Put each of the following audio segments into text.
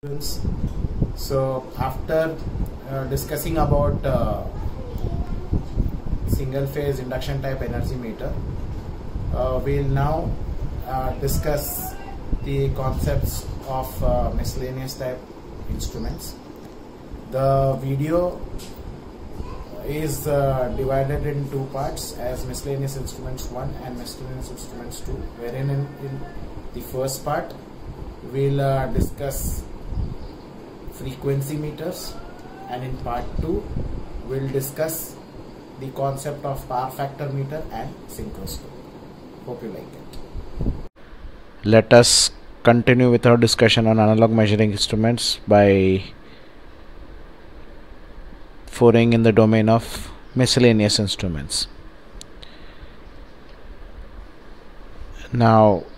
So after discussing about single phase induction type energy meter, we'll now discuss the concepts of miscellaneous type instruments. The video is divided in two parts as miscellaneous instruments 1 and miscellaneous instruments 2, wherein in the first part we'll discuss frequency meters, and in part 2 we'll discuss the concept of power factor meter and synchroscope. Hope you like it. Let us continue with our discussion on analog measuring instruments by foraying in the domain of miscellaneous instruments. Now,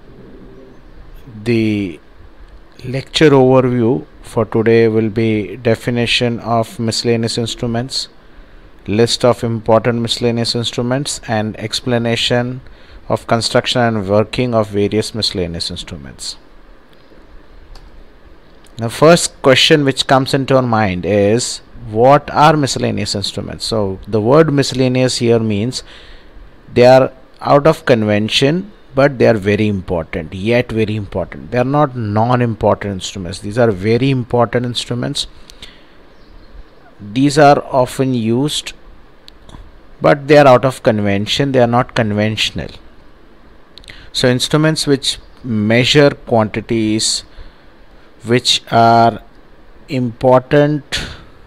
the lecture overview for today will be definition of miscellaneous instruments, list of important miscellaneous instruments, and explanation of construction and working of various miscellaneous instruments. The first question which comes into our mind is, what are miscellaneous instruments? So the word miscellaneous here means they are out of convention, but they are very important, yet very important. They are not non-important instruments. These are very important instruments. These are often used, but they are out of convention. They are not conventional. So instruments which measure quantities which are important,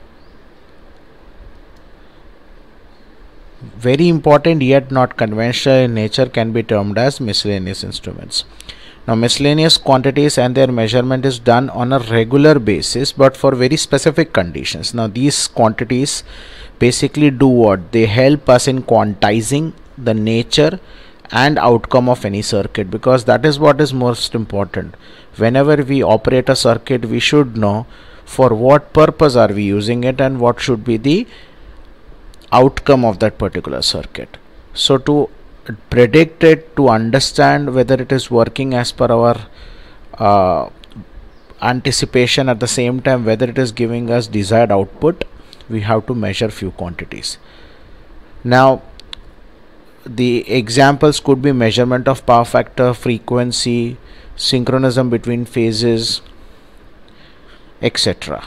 very important yet not conventional in nature, can be termed as miscellaneous instruments. Now, miscellaneous quantities and their measurement is done on a regular basis, but for very specific conditions. Now, these quantities basically do what? They help us in quantizing the nature and outcome of any circuit, because that is what is most important. Whenever we operate a circuit, we should know for what purpose are we using it and what should be the outcome of that particular circuit. So to predict it, to understand whether it is working as per our anticipation, at the same time whether it is giving us desired output, we have to measure few quantities. Now, the examples could be measurement of power factor, frequency, synchronism between phases, etc.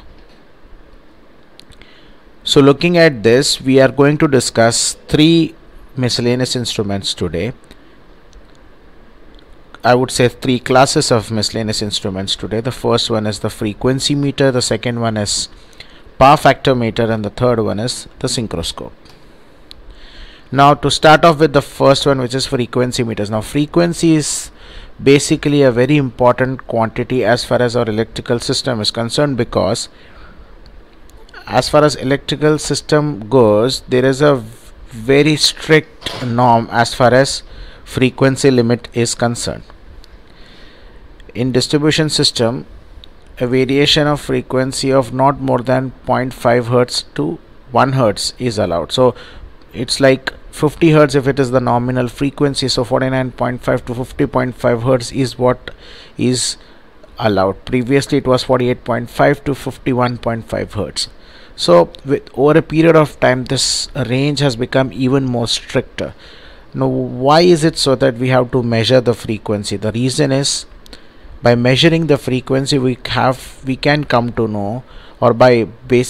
So looking at this, we are going to discuss three miscellaneous instruments today. I would say three classes of miscellaneous instruments today. The first one is the frequency meter, the second one is power factor meter, and the third one is the synchroscope. Now, to start off with the first one, which is frequency meters. Now, frequency is basically a very important quantity as far as our electrical system is concerned, because as far as electrical system goes, there is a very strict norm as far as frequency limit is concerned. In distribution system, a variation of frequency of not more than 0.5 hertz to 1 hertz is allowed. So it's like 50 hertz if it is the nominal frequency. So 49.5 to 50.5 hertz is what is allowed. Previously it was 48.5 to 51.5 hertz. So over a period of time, this range has become even more stricter. Now, why is it so that we have to measure the frequency? The reason is, by measuring the frequency, we can come to know, or by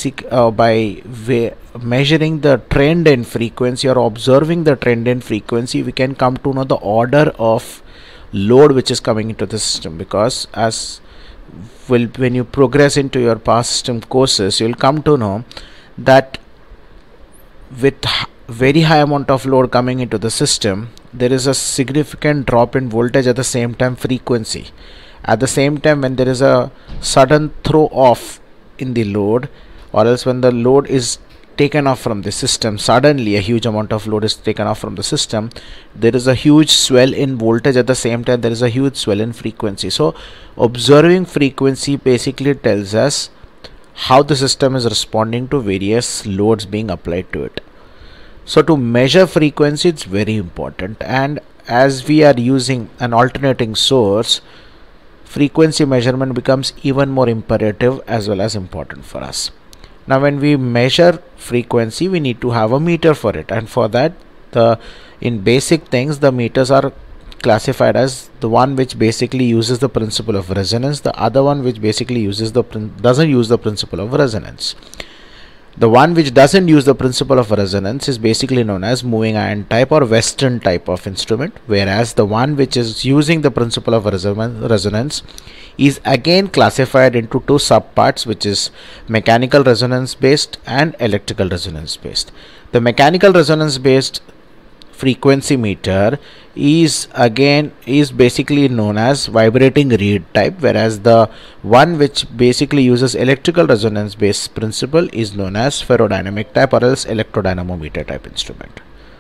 measuring the trend in frequency or observing the trend in frequency, we can come to know the order of load which is coming into the system. Because when you progress into your power system courses, you will come to know that with very high amount of load coming into the system, there is a significant drop in voltage, at the same time frequency. At the same time, when there is a sudden throw off in the load, or else when the load is taken off from the system, suddenly a huge amount of load is taken off from the system, there is a huge swell in voltage. At the same time, there is a huge swell in frequency. So observing frequency basically tells us how the system is responding to various loads being applied to it. So to measure frequency, it's very important, and as we are using an alternating source, frequency measurement becomes even more imperative as well as important for us. Now when we measure frequency, we need to have a meter for it, and for that, in basic things, the meters are classified as the one which basically uses the principle of resonance, the other one which basically doesn't use the principle of resonance. The one which doesn't use the principle of resonance is basically known as moving iron type or Weston type of instrument, whereas the one which is using the principle of resonance is again classified into two subparts, which is mechanical resonance based and electrical resonance based. The mechanical resonance based frequency meter is basically known as vibrating reed type, whereas the one which basically uses electrical resonance based principle is known as ferrodynamic type or else electrodynamometer type instrument.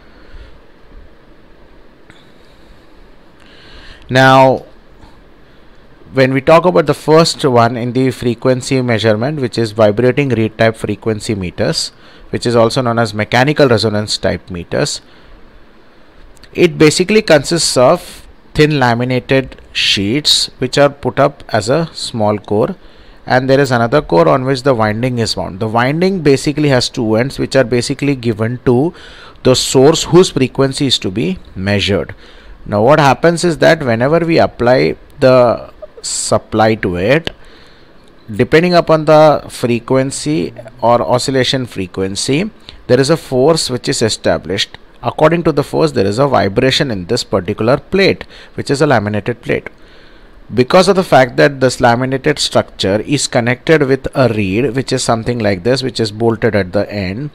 Now when we talk about the first one in the frequency measurement, which is vibrating reed type frequency meters, which is also known as mechanical resonance type meters, it basically consists of thin laminated sheets which are put up as a small core, and there is another core on which the winding is wound. The winding basically has two ends which are basically given to the source whose frequency is to be measured. Now what happens is that whenever we apply the supply to it, depending upon the frequency or oscillation frequency, there is a force which is established. According to the force, there is a vibration in this particular plate, which is a laminated plate. Because of the fact that this laminated structure is connected with a reed, which is something like this, which is bolted at the end,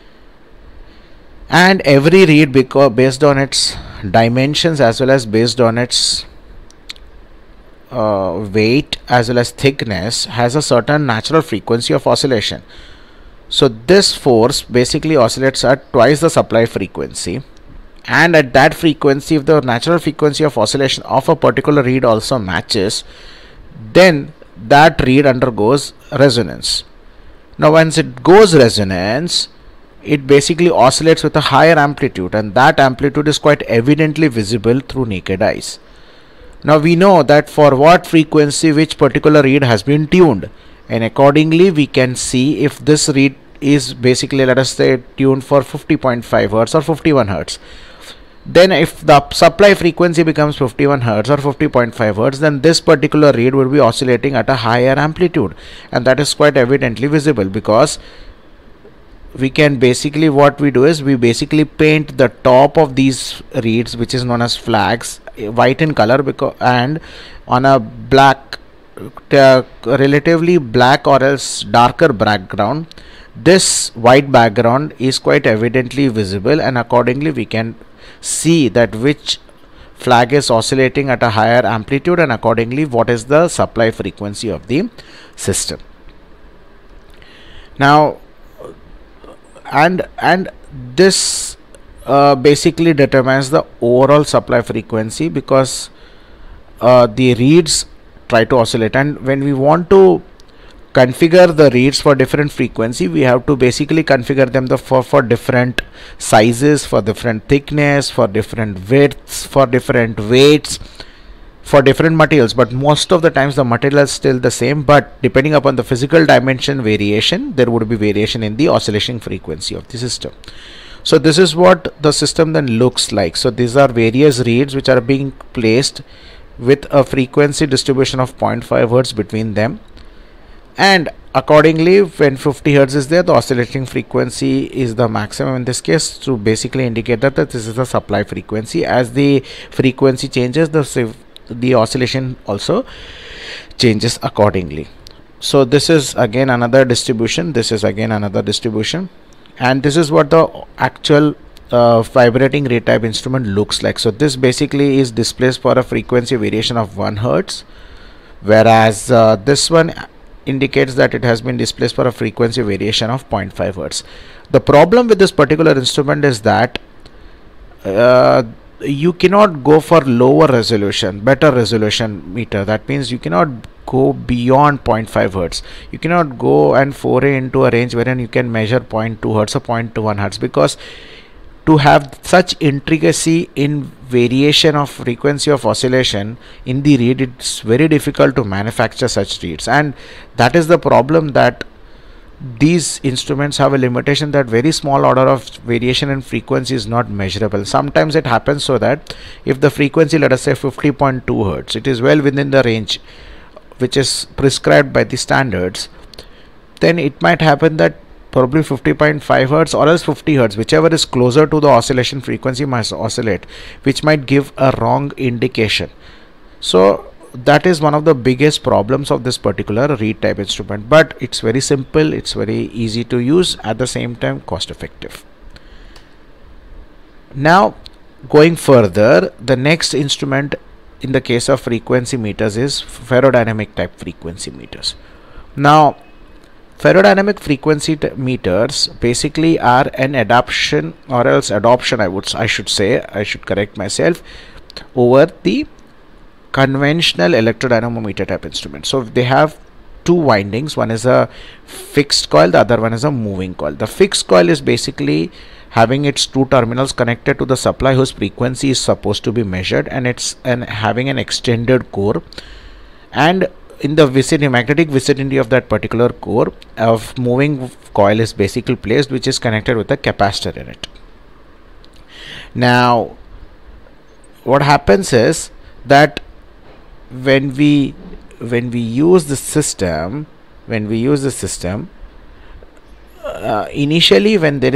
and every reed, based on its dimensions as well as based on its weight as well as thickness, has a certain natural frequency of oscillation. So this force basically oscillates at twice the supply frequency, and at that frequency, if the natural frequency of oscillation of a particular reed also matches, then that reed undergoes resonance. Now once it goes resonance, it basically oscillates with a higher amplitude, and that amplitude is quite evidently visible through naked eyes. Now we know that for what frequency which particular reed has been tuned, and accordingly we can see if this reed is basically, let us say, tuned for 50.5 Hz or 51 Hz. Then if the supply frequency becomes 51 Hz or 50.5 Hz, then this particular reed will be oscillating at a higher amplitude, and that is quite evidently visible, because we can basically, what we do is we basically paint the top of these reeds, which is known as flags, white in color, and on a black, relatively black or else darker background. This white background is quite evidently visible, and accordingly we can see that which flag is oscillating at a higher amplitude, and accordingly what is the supply frequency of the system. Now and this basically determines the overall supply frequency, because the reeds try to oscillate, and when we want to configure the reeds for different frequency, we have to basically configure them for different sizes, for different thickness, for different widths, for different weights, for different materials. But most of the times the material is still the same, but depending upon the physical dimension variation, there would be variation in the oscillation frequency of the system. So this is what the system then looks like. So these are various reeds which are being placed with a frequency distribution of 0.5 Hz between them, and accordingly when 50 Hz is there, the oscillating frequency is the maximum in this case, to basically indicate that this is the supply frequency. As the frequency changes, the oscillation also changes accordingly. So this is again another distribution, this is again another distribution, and this is what the actual vibrating reed type instrument looks like. So this basically is displaced for a frequency variation of 1 Hz, whereas this one indicates that it has been displaced for a frequency variation of 0.5 Hz. The problem with this particular instrument is that you cannot go for lower resolution, better resolution meter. That means you cannot go beyond 0.5 Hz. You cannot go and foray into a range wherein you can measure 0.2 Hz or 0.21 Hz, because to have such intricacy in variation of frequency of oscillation in the reed, it's very difficult to manufacture such reeds, and that is the problem, that these instruments have a limitation that very small order of variation in frequency is not measurable. Sometimes it happens so that if the frequency, let us say 50.2 hertz, it is well within the range which is prescribed by the standards, then it might happen that probably 50.5 hertz or else 50 hertz, whichever is closer to the oscillation frequency, must oscillate, which might give a wrong indication. So that is one of the biggest problems of this particular reed type instrument, but it's very simple, it's very easy to use, at the same time cost effective. Now going further, the next instrument in the case of frequency meters is ferrodynamic type frequency meters. Now ferrodynamic frequency meters basically are an adoption, or else adoption, I should correct myself, over the conventional electrodynamometer type instrument. So they have two windings, one is a fixed coil, the other one is a moving coil. The fixed coil is basically having its two terminals connected to the supply whose frequency is supposed to be measured, and it's having an extended core, and in the magnetic vicinity of that particular core, of moving coil is basically placed, which is connected with a capacitor in it. Now what happens is that when we use the system, initially when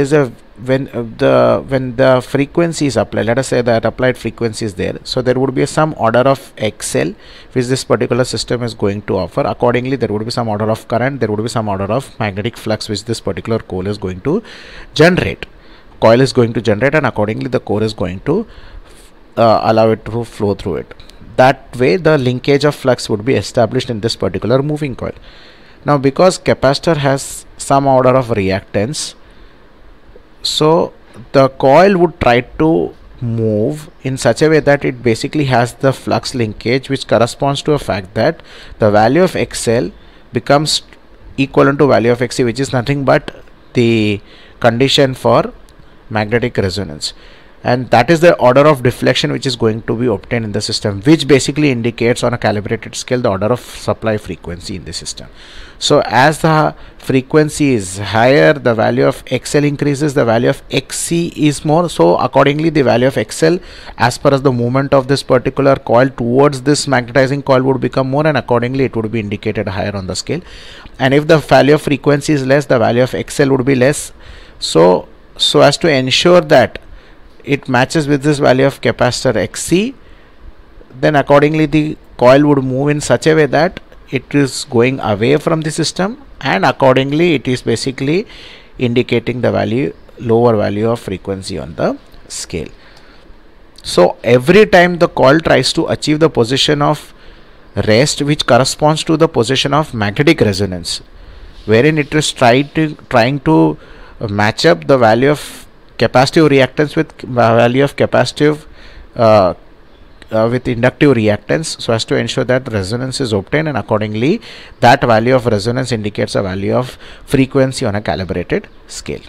the frequency is applied, let us say that applied frequency is there, so there would be some order of XL which this particular system is going to offer. Accordingly, there would be some order of current, there would be some order of magnetic flux which this particular coil is going to generate, and accordingly the core is going to allow it to flow through it. That way the linkage of flux would be established in this particular moving coil. Now because capacitor has some order of reactance, so the coil would try to move in such a way that it basically has the flux linkage, which corresponds to a fact that the value of XL becomes equivalent to value of XC, which is nothing but the condition for magnetic resonance, and that is the order of deflection which is going to be obtained in the system, which basically indicates on a calibrated scale the order of supply frequency in the system. So as the frequency is higher, the value of XL increases, the value of XC is more, so accordingly the value of XL as per as the movement of this particular coil towards this magnetizing coil would become more, and accordingly it would be indicated higher on the scale. And if the value of frequency is less, the value of XL would be less, so as to ensure that it matches with this value of capacitor XC, then accordingly the coil would move in such a way that it is going away from the system, and accordingly it is basically indicating the lower value of frequency on the scale. So every time the coil tries to achieve the position of rest, which corresponds to the position of magnetic resonance, wherein it is trying to match up the value of capacitive reactance with value of capacitive with inductive reactance, so as to ensure that resonance is obtained, and accordingly that value of resonance indicates a value of frequency on a calibrated scale.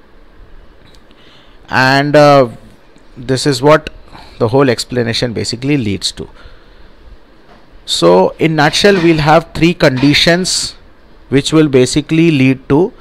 And this is what the whole explanation basically leads to. So in nutshell, we'll have three conditions which will basically lead to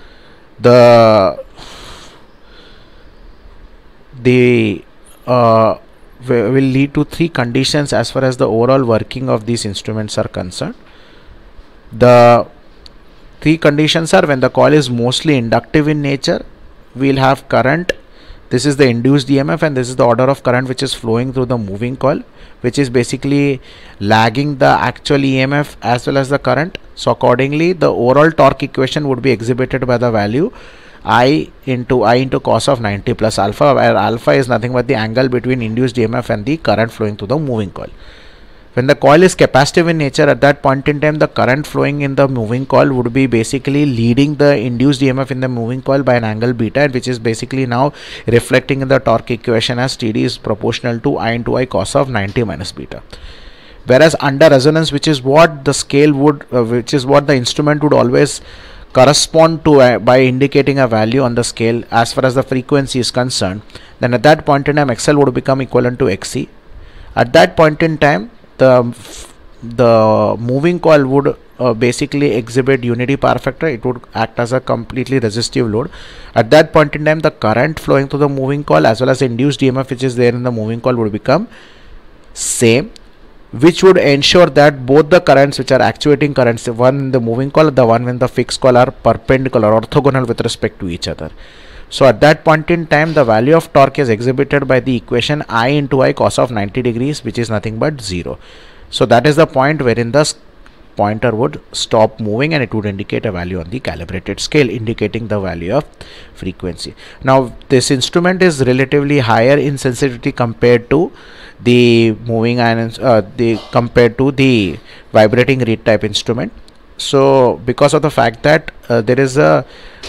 will lead to three conditions as far as the overall working of these instruments are concerned. The three conditions are: when the coil is mostly inductive in nature, we'll have current. This is the induced EMF, and this is the order of current which is flowing through the moving coil, which is basically lagging the actual EMF as well as the current. So accordingly the overall torque equation would be exhibited by the value I into cos of 90 plus alpha, where alpha is nothing but the angle between induced EMF and the current flowing through the moving coil. When the coil is capacitive in nature, at that point in time the current flowing in the moving coil would be basically leading the induced EMF in the moving coil by an angle beta, which is basically now reflecting in the torque equation as TD is proportional to I into I cos of 90 minus beta. Whereas under resonance, which is what the scale would which is what the instrument would always correspond to by indicating a value on the scale as far as the frequency is concerned, then at that point in time XL would become equivalent to XC. At that point in time, the moving coil would basically exhibit unity power factor. It would act as a completely resistive load. At that point in time, the current flowing through the moving coil as well as the induced EMF which is there in the moving coil would become same, which would ensure that both the currents which are actuating currents, one in the moving coil, the one in the fixed coil, are perpendicular, orthogonal with respect to each other. So at that point in time, the value of torque is exhibited by the equation I into I cos of 90 degrees, which is nothing but 0. So that is the point wherein the pointer would stop moving and it would indicate a value on the calibrated scale, indicating the value of frequency. Now this instrument is relatively higher in sensitivity compared to the moving iron, compared to the vibrating reed type instrument. So because of the fact that there is a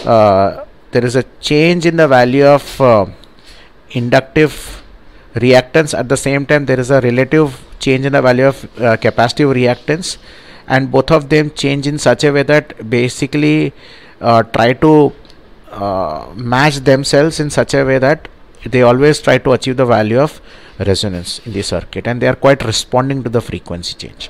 change in the value of inductive reactance, at the same time there is a relative change in the value of capacitive reactance, and both of them change in such a way that basically try to match themselves in such a way that they always try to achieve the value of resonance in the circuit, and they are quite responding to the frequency change.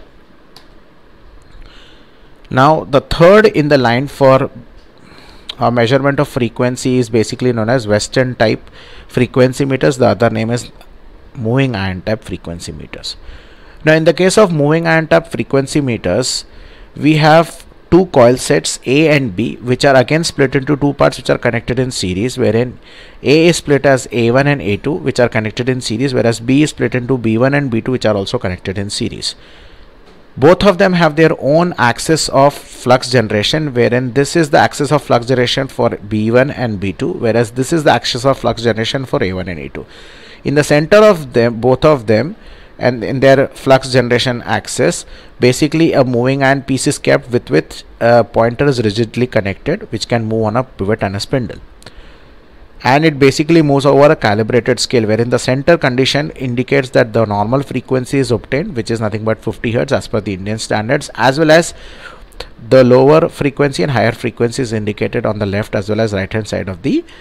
Now the third in the line for measurement of frequency is basically known as Weston type frequency meters. The other name is moving iron type frequency meters. Now in the case of moving iron type frequency meters, we have two coil sets A and B, which are again split into two parts which are connected in series, wherein A is split as A1 and A2 which are connected in series, whereas B is split into B1 and B2 which are also connected in series. Both of them have their own axis of flux generation, wherein this is the axis of flux generation for B1 and B2, whereas this is the axis of flux generation for A1 and A2. In the center of them, both of them, and in their flux generation axis, basically a moving iron piece is kept with which a pointer is rigidly connected, which can move on a pivot and a spindle, and it basically moves over a calibrated scale, wherein the center condition indicates that the normal frequency is obtained, which is nothing but 50 Hz as per the Indian standards, as well as the lower frequency and higher frequency is indicated on the left as well as right hand side of the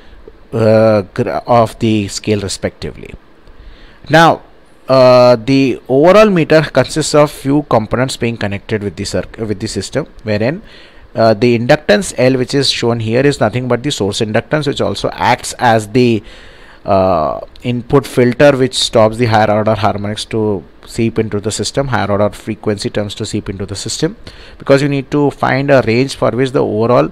scale respectively. Now the overall meter consists of few components being connected with the system, wherein the inductance L, which is shown here, is nothing but the source inductance, which also acts as the input filter which stops the higher order harmonics to seep into the system, higher order frequency terms to seep into the system, because you need to find a range for which the overall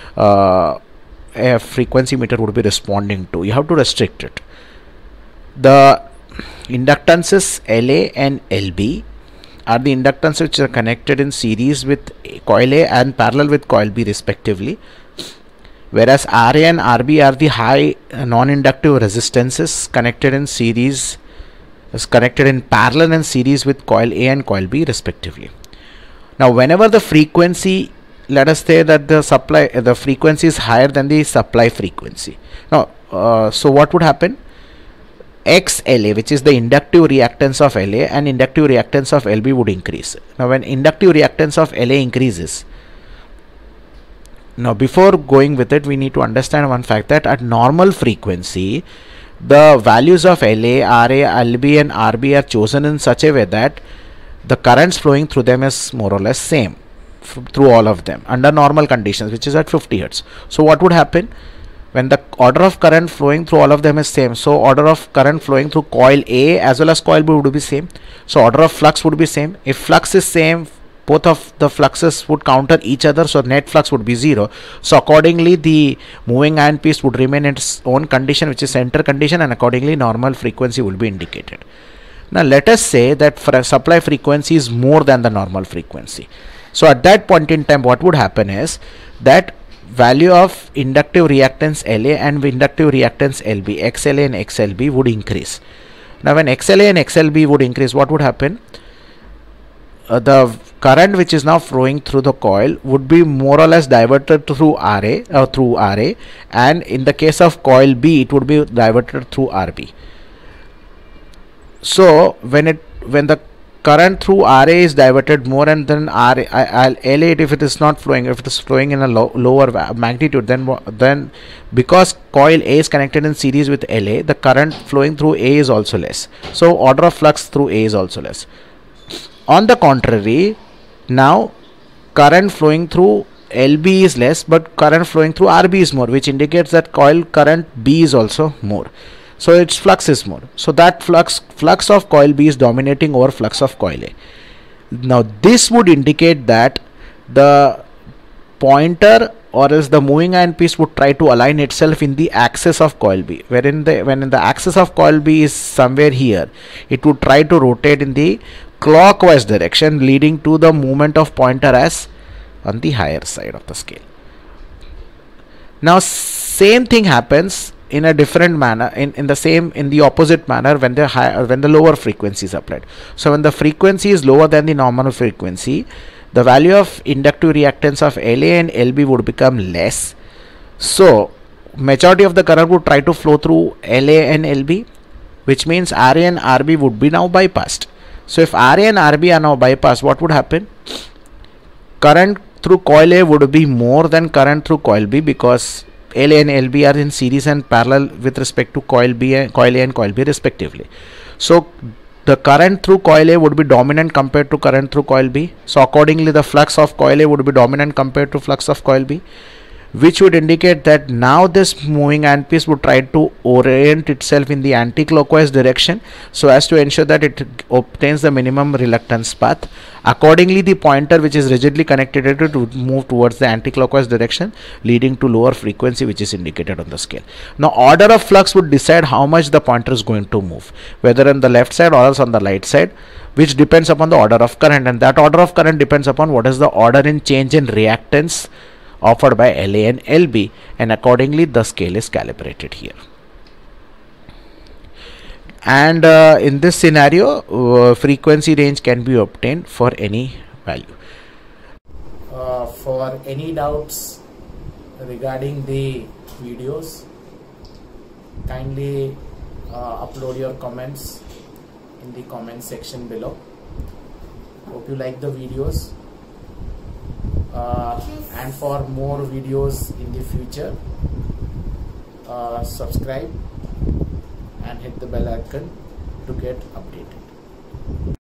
frequency meter would be responding to. You have to restrict it. The inductances LA and LB are the inductances which are connected in series with coil A and parallel with coil B respectively, whereas RA and RB are the high non-inductive resistances connected in series, connected in parallel and series with coil A and coil B respectively. Now whenever the frequency, let us say that the frequency is higher than the supply frequency. Now so what would happen? XLA, which is the inductive reactance of LA, and inductive reactance of LB would increase. Now when inductive reactance of LA increases, now before going with it, we need to understand one fact, that at normal frequency the values of LA, RA, LB and RB are chosen in such a way that the currents flowing through them is more or less same through all of them under normal conditions, which is at 50 Hz. So what would happen? When the order of current flowing through all of them is same, so order of current flowing through coil A as well as coil B would be same, so order of flux would be same. If flux is same, both of the fluxes would counter each other, so net flux would be 0. So accordingly the moving iron piece would remain in its own condition, which is center condition, and accordingly normal frequency will be indicated. Now let us say that for a supply frequency is more than the normal frequency. So at that point in time, what would happen is that value of inductive reactance LA and inductive reactance LB, XLA and XLB, would increase. Now when XLA and XLB would increase, what would happen? The current which is now flowing through the coil would be more or less diverted through RA, and in the case of coil B it would be diverted through RB. So when the current through RA is diverted more, and then LA, if it is not flowing, if it is flowing in a lower magnitude, then because coil A is connected in series with LA, the current flowing through A is also less. So order of flux through A is also less. On the contrary, now current flowing through LB is less, but current flowing through RB is more, which indicates that coil current B is also more. So its flux is more. So that flux of coil B is dominating over flux of coil A. Now this would indicate that the pointer or else the moving iron piece would try to align itself in the axis of coil B, when in the axis of coil B is somewhere here, it would try to rotate in the clockwise direction, leading to the movement of pointer as on the higher side of the scale. Now same thing happens in a different manner, in the opposite manner when the lower frequency is applied. So when the frequency is lower than the nominal frequency, the value of inductive reactance of LA and LB would become less. So majority of the current would try to flow through LA and LB, which means RA and RB would be now bypassed. So if RA and RB are now bypassed, what would happen? Current through coil A would be more than current through coil B, because LA and LB are in series and parallel with respect to coil A and coil B respectively. So the current through coil A would be dominant compared to current through coil B. So accordingly the flux of coil A would be dominant compared to flux of coil B, which would indicate that now this moving iron piece would try to orient itself in the anti-clockwise direction so as to ensure that it obtains the minimum reluctance path. Accordingly, the pointer, which is rigidly connected to it, would move towards the anti-clockwise direction, leading to lower frequency, which is indicated on the scale. Now order of flux would decide how much the pointer is going to move, whether on the left side or else on the right side, which depends upon the order of current, and that order of current depends upon what is the order in change in reactance offered by LA and LB, and accordingly the scale is calibrated here. And in this scenario, frequency range can be obtained for any value. For any doubts regarding the videos, kindly upload your comments in the comment section below. Hope you like the videos. And for more videos in the future, subscribe and hit the bell icon to get updated.